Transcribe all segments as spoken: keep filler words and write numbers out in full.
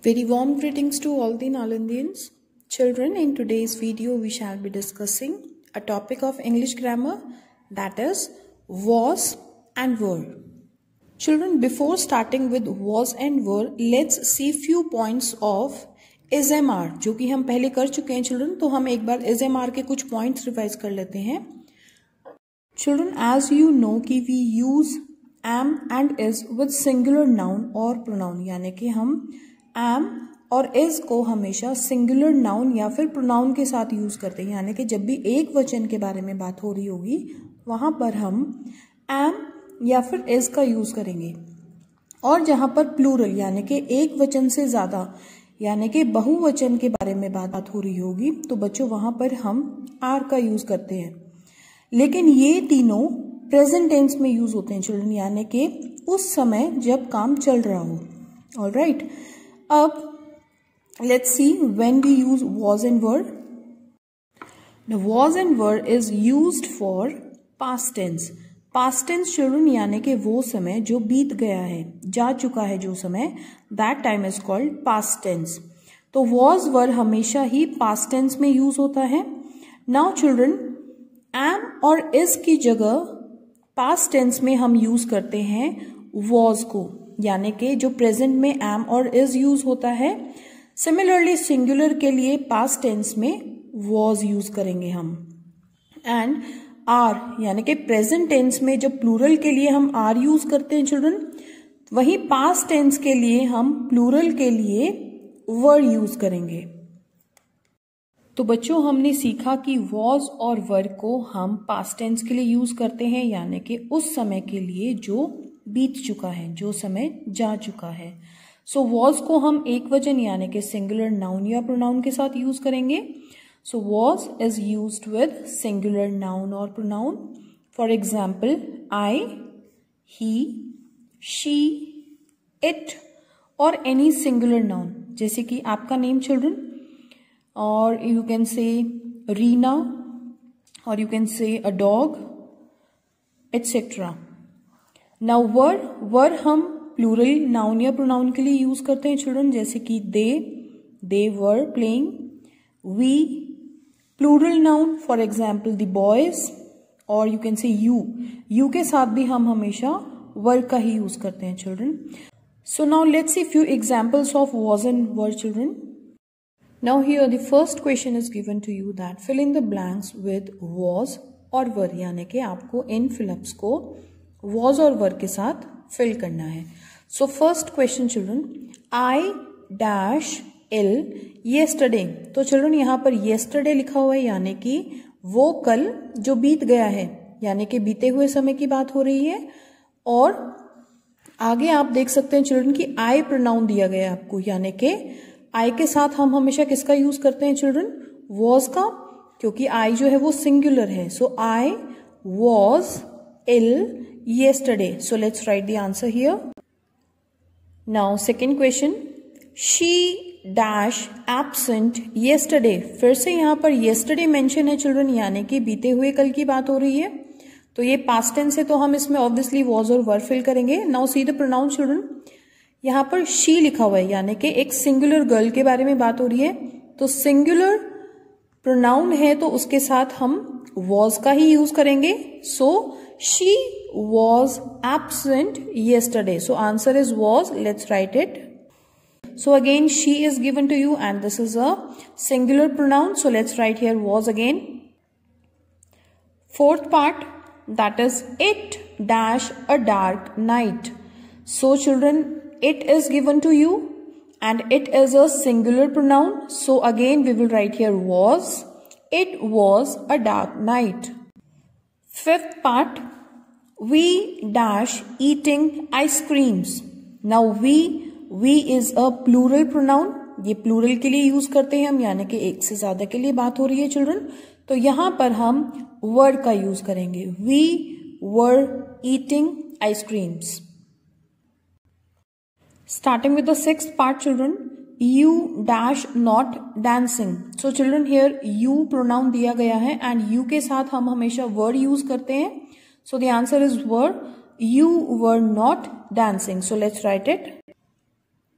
Very warm greetings to all the Nalandians. Children, in today's video we shall be discussing a topic of English grammar, that is was and were. Children, before starting with was and were, let's see few points of is am are, जो कि हम पहले कर चुके हैं children. तो हम एक बार is एम आर के कुछ पॉइंट्स रिवाइज कर लेते हैं. चिल्ड्रन, एज यू नो कि we use am and is with singular noun और प्रोनाउन, यानी कि हम एम और इज को हमेशा सिंगुलर नाउन या फिर प्रोनाउन के साथ यूज करते हैं. यानी कि जब भी एक वचन के बारे में बात हो रही होगी वहां पर हम एम या फिर इज का यूज करेंगे. और जहां पर प्लूरल यानी कि एक वचन से ज्यादा यानी कि बहुवचन के बारे में बात बात हो रही होगी तो बच्चों वहां पर हम आर का यूज करते हैं. लेकिन ये तीनों प्रेजेंट टेंस में यूज होते हैं चिल्ड्रन, यानी कि उस समय जब काम चल रहा हो. ऑलराइट, अब let's see when we use was and were. Now was and were is used for past tense. Past tense children यानी कि वो समय जो बीत गया है, जा चुका है जो समय, that time is called past tense. तो was were हमेशा ही past tense में यूज होता है. Now children, am और is की जगह past tense में हम यूज करते हैं was को, यानी कि जो प्रेजेंट में am और is यूज होता है. सिमिलरली सिंगुलर के लिए past tense में was यूज करेंगे हम. एंड आर यानी कि प्रेजेंट टेंस में जब प्लूरल के लिए हम आर यूज करते हैं चिल्ड्रन, वही पास्ट टेंस के लिए हम प्लूरल के लिए वर यूज करेंगे. तो बच्चों हमने सीखा कि वॉज और वर को हम पास्ट टेंस के लिए यूज करते हैं, यानी कि उस समय के लिए जो बीत चुका है, जो समय जा चुका है. सो वॉज को हम एक वचन यानी कि सिंगुलर नाउन या प्रोनाउन के साथ यूज करेंगे. So was is used with singular noun or pronoun. For example, I, he, she, it or any singular noun. जैसे कि आपका नेम चिल्ड्रन, और you can say Reena, or you can say a dog, et cetera. Now were, were हम plural noun या pronoun के लिए use करते हैं चिल्ड्रन, जैसे कि they, they were playing, we, plural noun for example the boys, और you can say you. You के साथ भी हम हमेशा वर का ही यूज करते हैं children. So now let's see few examples of was and were children. Now here the first question is given to you that fill in the blanks with was और वर, यानी कि आपको इन फिलअप्स को was और वर के साथ fill करना है. So first question children, I dash ill yesterday. तो चिल्ड्रन यहाँ पर येस्टरडे लिखा हुआ है, यानी कि वो कल जो बीत गया है, यानी कि बीते हुए समय की बात हो रही है. और आगे आप देख सकते हैं चिल्ड्रन कि आई प्रोनाउन दिया गया है आपको, यानी कि आई के साथ हम हमेशा किसका यूज करते हैं चिल्ड्रन, वॉज का, क्योंकि आई जो है वो सिंगुलर है. So I was ill yesterday. So let's write the answer here. Now second question, she dash absent yesterday. फिर से यहाँ पर येस्टरडे मेंशन है चिल्ड्रन, यानी कि बीते हुए कल की बात हो रही है. तो ये पास्ट टेंस है तो हम इसमें ऑब्वियसली वॉज और वर फिल करेंगे. Now see the pronoun children, यहाँ पर शी लिखा हुआ है, यानी कि एक सिंगुलर गर्ल के बारे में बात हो रही है. तो सिंगुलर प्रोनाउन है तो उसके साथ हम वॉज का ही यूज करेंगे. So she was absent yesterday. So answer is was. Let's write it. So again she is given to you and this is a singular pronoun. So let's write here was again. Fourth part, that is it dash a dark night. So children, it is given to you and it is a singular pronoun. So again we will write here was. It was a dark night. Fifth part, we dash eating ice creams. Now we We is a plural pronoun. ये plural के लिए use करते हैं हम, यानी कि एक से ज्यादा के लिए बात हो रही है चिल्ड्रन. तो यहां पर हम were का यूज करेंगे. We were eating ice creams. Starting with the sixth part children, you dash not dancing. So children here you pronoun दिया गया है and you के साथ हम हमेशा were यूज करते हैं. So the answer is were. You were not dancing. So let's write it.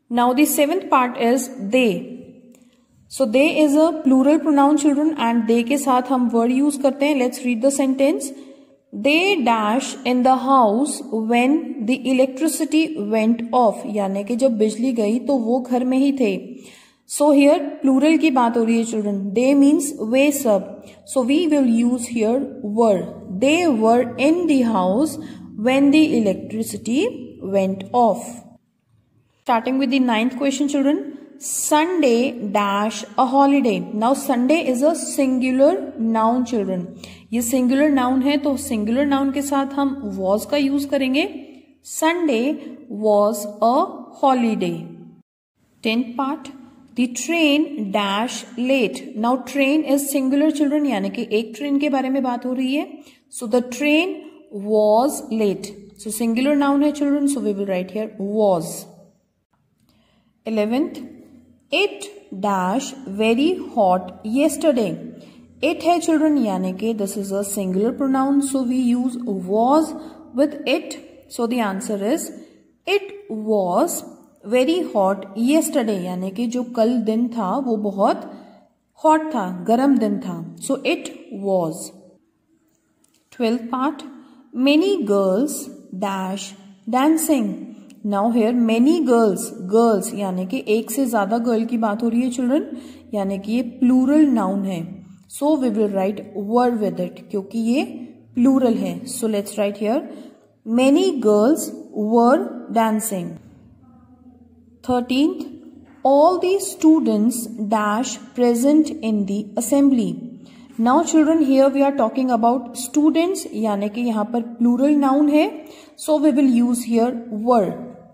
Now the seventh part is they. So they is a plural pronoun children and they के साथ हम word use करते हैं. Let's read the sentence. They dash in the house when the electricity went off. यानी कि जब बिजली गई तो वो घर में ही थे. So here plural की बात हो रही है children. They means वे सब. So we will use here were. They were in the house when the electricity went off. Starting with the ninth question children. Sunday dash a holiday. Now Sunday is a singular noun children. ये singular noun है तो singular noun के साथ हम was का use करेंगे. Sunday was a holiday. Tenth part. The train dash late. Now train is singular children यानी कि एक train के बारे में बात हो रही है. So the train was late. So singular noun है children. So we will write here was. Eleventh. It dash very hot yesterday. It है children यानी कि this is a singular pronoun. So we use was with it. So the answer is it was very hot yesterday यानी कि जो कल दिन था वो बहुत hot था, गर्म दिन था. So it was. Twelfth part. Many girls dash dancing. Now here many girls, girls यानी कि एक से ज्यादा गर्ल की बात हो रही है चिल्ड्रन यानी कि ये प्लूरल नाउन है. So we will write were with it क्योंकि ये प्लूरल है. So let's write here many girls were dancing. Thirteenth. All the students dash present in the assembly. Now children here we are talking about students यानी कि यहाँ पर plural noun है. So we will use here were.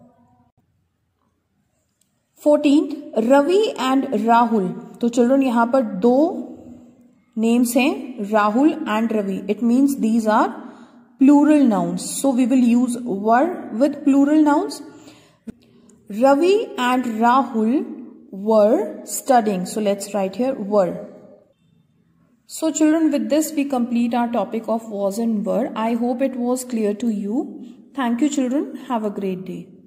Fourteenth. Ravi and Rahul. तो children यहां पर दो names हैं Rahul and Ravi. It means these are plural nouns. So we will use were with plural nouns. Ravi and Rahul were studying. So let's write here were. So children, with this we complete our topic of was and were. I hope it was clear to you. Thank you children. Have a great day.